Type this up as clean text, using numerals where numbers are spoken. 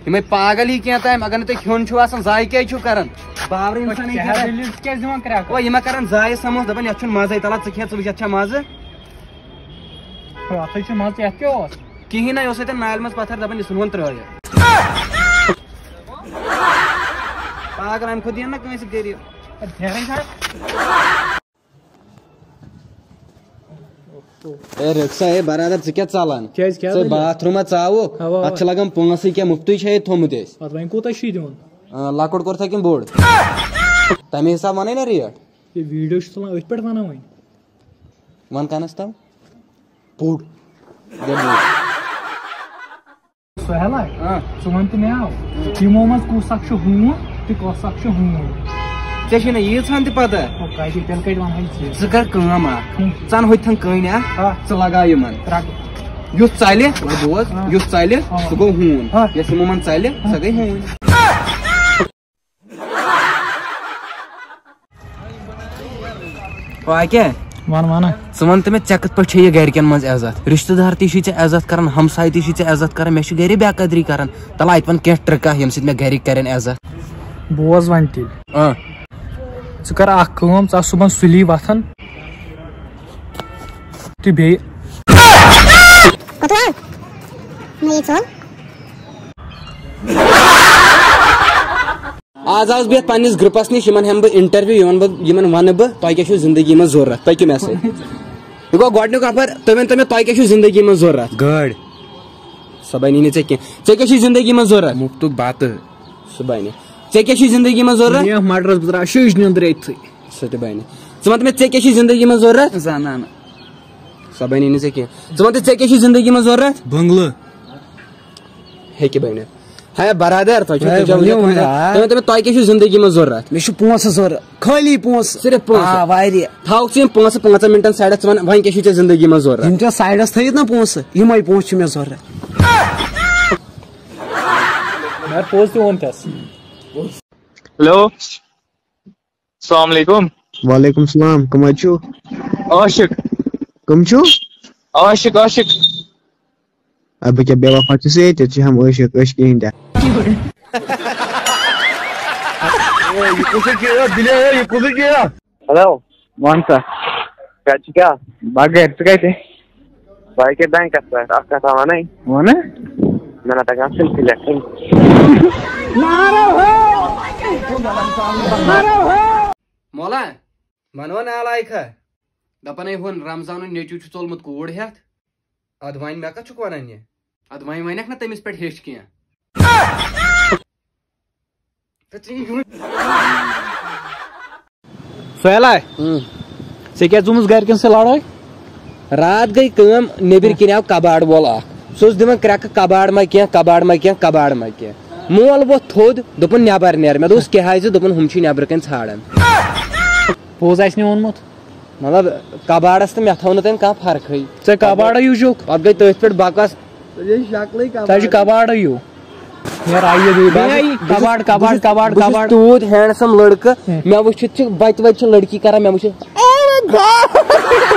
ये पागल ही क्या टाइम अगर तुम खोन जाय क्या कर बावर इंसान ये कर जाय समोस दपान ये मजे तला खे चा मजे कहीं ना नाल मज पत्थर दपान यह वन त्रा पागल अम खुद ना कंस गरीब रिक्शा है बरादर क्या चालान बाथरूम आव अत लगान पोस क्या मुफ्त थोमुत लकुट कोर कि बोड़ तमे हिसाब वन ना रेट वन कनस तव बोड़ े यीन पता चन होथन कन लगा युस चल बोज युस चल सह गो हून यस यमन चल सह गई हून क्या वन वन वन तो मे ऐ कत पे यह गरकन मज इज्जत रिश्तेदार ती इज्जत कर हमसाय ती इज्जत कर मे गर बेकदरी कर तला अत वन कह ट्रिका ये मे गरिक कर इज्जत बोज वन कर सुबह सुली वथन तो बे आज आस बिहत पन्निस ग्रुपस निश हम बह इंटरव्यू वन बह तुह जिंदगी में जरूरत पक्यू मे सह यह गो गोडनुक नफर तुम वन मे तुह जिंदगी में जरूरत गाड़ सह बनी ऐ क्या जिंदगी में जरूरत मुफ्त बत सह बन ऐ जिंदगी में जरूरत मटर बह शीश निंद्र सह त बन वन मे ऐ जिंदगी में जरूरत जान सह बनी ऐ वन ऐ जिंदगी में जरूरत बंगल हे बन है बरादर तुह जिंदगी में जरूरत मे पोस जरूरत खाली पोस सिर्फ थो 5 मिनटन साइडस वन वन क्या जिंदगी में जरूरत साइडस थी ना पोस यम पोस मे जरूरत पोस हेलो अस्सलाम वालेकुम वालेकुम सलाम कम आशु आशिक कम छु आशिक आशिक अब क्या बेवफा छु से ते हम आशिक अश कहीं दा हेलो वन सा क्या बागे थे भाई के बैंक पे आपका सामान नहीं वन मैंने तक सिलसिला मोला मनो नालायक दपान हन रमजान नेचू चोलमुत कूड़ हेत अद वन मे कत वन यह अद वन वनक ना तमिस पे हेच क्या सोहला से क्या जुमस गरकन से लड़ाई रात गई कम नेबर कन आव कबाड़ वोल सह दिवान क्रक कबाड़ मा क्या कबाड़ मा क्या कबाड़ मा क्या मोल वो थोद दोपन नबर नेर मे दोस क्या दोपन हम नबर कन छाड़न पोज वोनमुत मतलब कबाड़स तो मे थो तम कह फर्क ऐ कबाड़ यूजुक पे गई तथ पे बकस शक्ल कबाड़ यू कबाड़ कबाड़ कबाड़ कबाड़ तूत हैंडसम लड़क मे वो बच लड़की कर मे वो